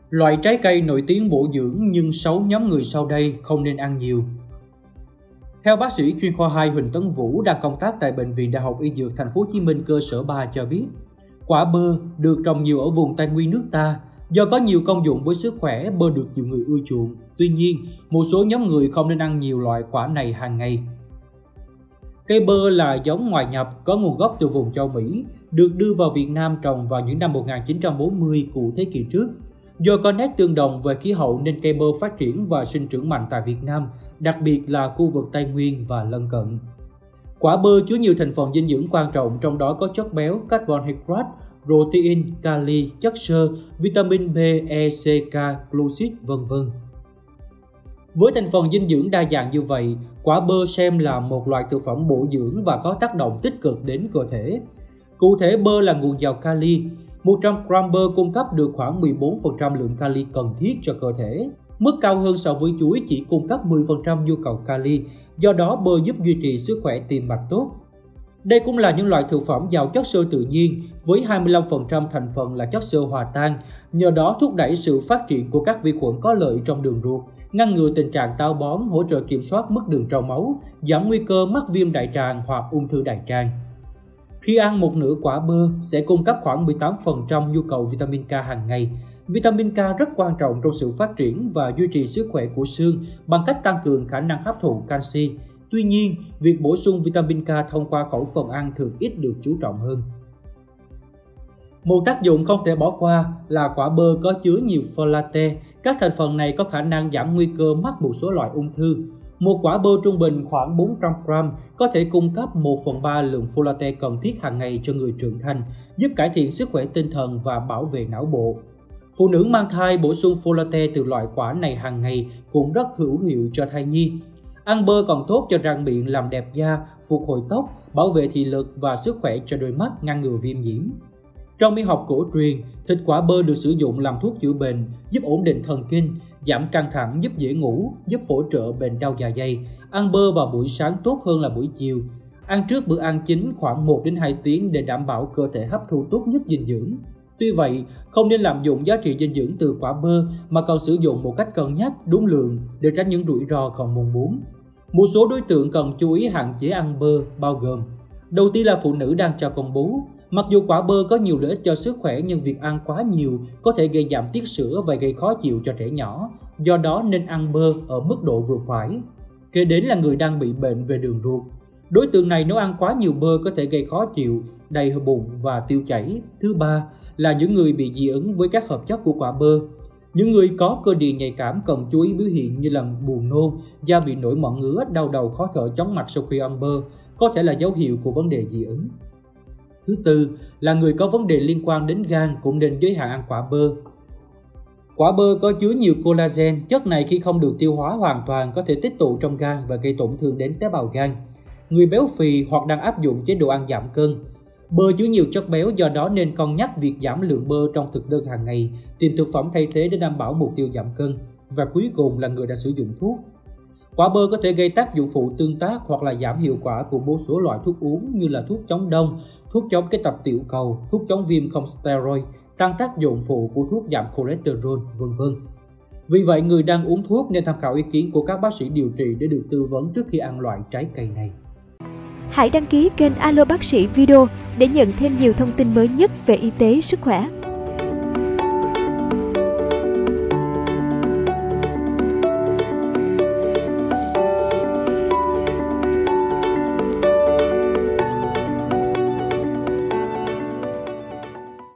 Loại trái cây nổi tiếng bổ dưỡng nhưng 6 nhóm người sau đây không nên ăn nhiều. Theo bác sĩ chuyên khoa 2 Huỳnh Tấn Vũ đang công tác tại Bệnh viện Đại học Y Dược Thành phố Hồ Chí Minh cơ sở 3 cho biết, quả bơ được trồng nhiều ở vùng Tây Nguyên nước ta. Do có nhiều công dụng với sức khỏe, bơ được nhiều người ưa chuộng. Tuy nhiên, một số nhóm người không nên ăn nhiều loại quả này hàng ngày. Cây bơ là giống ngoại nhập có nguồn gốc từ vùng châu Mỹ, được đưa vào Việt Nam trồng vào những năm 1940 của thế kỷ trước. Do có nét tương đồng về khí hậu nên cây bơ phát triển và sinh trưởng mạnh tại Việt Nam, đặc biệt là khu vực Tây Nguyên và lân cận. Quả bơ chứa nhiều thành phần dinh dưỡng quan trọng, trong đó có chất béo, carbohydrate, protein, kali, chất xơ, vitamin B, E, C, K, glucid, v.v. Với thành phần dinh dưỡng đa dạng như vậy, quả bơ xem là một loại thực phẩm bổ dưỡng và có tác động tích cực đến cơ thể. Cụ thể, bơ là nguồn giàu kali. 100 gram bơ cung cấp được khoảng 14% lượng kali cần thiết cho cơ thể. Mức cao hơn so với chuối chỉ cung cấp 10% nhu cầu kali, do đó bơ giúp duy trì sức khỏe tim mạch tốt. Đây cũng là những loại thực phẩm giàu chất xơ tự nhiên, với 25% thành phần là chất xơ hòa tan, nhờ đó thúc đẩy sự phát triển của các vi khuẩn có lợi trong đường ruột, ngăn ngừa tình trạng táo bón, hỗ trợ kiểm soát mức đường trong máu, giảm nguy cơ mắc viêm đại tràng hoặc ung thư đại tràng. Khi ăn một nửa quả bơ sẽ cung cấp khoảng 18% nhu cầu vitamin K hàng ngày. Vitamin K rất quan trọng trong sự phát triển và duy trì sức khỏe của xương bằng cách tăng cường khả năng hấp thụ canxi. Tuy nhiên, việc bổ sung vitamin K thông qua khẩu phần ăn thường ít được chú trọng hơn. Một tác dụng không thể bỏ qua là quả bơ có chứa nhiều folate. Các thành phần này có khả năng giảm nguy cơ mắc một số loại ung thư. Một quả bơ trung bình khoảng 400 gram có thể cung cấp 1/3 lượng folate cần thiết hàng ngày cho người trưởng thành, giúp cải thiện sức khỏe tinh thần và bảo vệ não bộ. Phụ nữ mang thai bổ sung folate từ loại quả này hàng ngày cũng rất hữu hiệu cho thai nhi. Ăn bơ còn tốt cho răng miệng, làm đẹp da, phục hồi tóc, bảo vệ thị lực và sức khỏe cho đôi mắt, ngăn ngừa viêm nhiễm. Trong y học cổ truyền, thịt quả bơ được sử dụng làm thuốc chữa bệnh, giúp ổn định thần kinh, giảm căng thẳng, giúp dễ ngủ, giúp hỗ trợ bệnh đau dạ dày. Ăn bơ vào buổi sáng tốt hơn là buổi chiều. Ăn trước bữa ăn chính khoảng 1 đến 2 tiếng để đảm bảo cơ thể hấp thu tốt nhất dinh dưỡng. Tuy vậy, không nên lạm dụng giá trị dinh dưỡng từ quả bơ mà cần sử dụng một cách cân nhắc, đúng lượng để tránh những rủi ro không mong muốn. Một số đối tượng cần chú ý hạn chế ăn bơ bao gồm: đầu tiên là phụ nữ đang cho con bú. Mặc dù quả bơ có nhiều lợi ích cho sức khỏe nhưng việc ăn quá nhiều có thể gây giảm tiết sữa và gây khó chịu cho trẻ nhỏ, do đó nên ăn bơ ở mức độ vừa phải. Kế đến là người đang bị bệnh về đường ruột. Đối tượng này nếu ăn quá nhiều bơ có thể gây khó chịu, đầy bụng và tiêu chảy. Thứ ba là những người bị dị ứng với các hợp chất của quả bơ. Những người có cơ địa nhạy cảm cần chú ý biểu hiện như là buồn nôn, da bị nổi mẩn ngứa, đau đầu, khó thở, chóng mặt sau khi ăn bơ, có thể là dấu hiệu của vấn đề dị ứng. Thứ tư là người có vấn đề liên quan đến gan cũng nên giới hạn ăn quả bơ. Quả bơ có chứa nhiều collagen, chất này khi không được tiêu hóa hoàn toàn có thể tích tụ trong gan và gây tổn thương đến tế bào gan. Người béo phì hoặc đang áp dụng chế độ ăn giảm cân. Bơ chứa nhiều chất béo, do đó nên cân nhắc việc giảm lượng bơ trong thực đơn hàng ngày, tìm thực phẩm thay thế để đảm bảo mục tiêu giảm cân. Và cuối cùng là người đã sử dụng thuốc. Quả bơ có thể gây tác dụng phụ tương tác hoặc là giảm hiệu quả của một số loại thuốc uống như là thuốc chống đông, thuốc chống cái tập tiểu cầu, thuốc chống viêm không steroid, tăng tác dụng phụ của thuốc giảm cholesterol, v.v. Vì vậy, người đang uống thuốc nên tham khảo ý kiến của các bác sĩ điều trị để được tư vấn trước khi ăn loại trái cây này. Hãy đăng ký kênh Alo Bác sĩ Video để nhận thêm nhiều thông tin mới nhất về y tế, sức khỏe.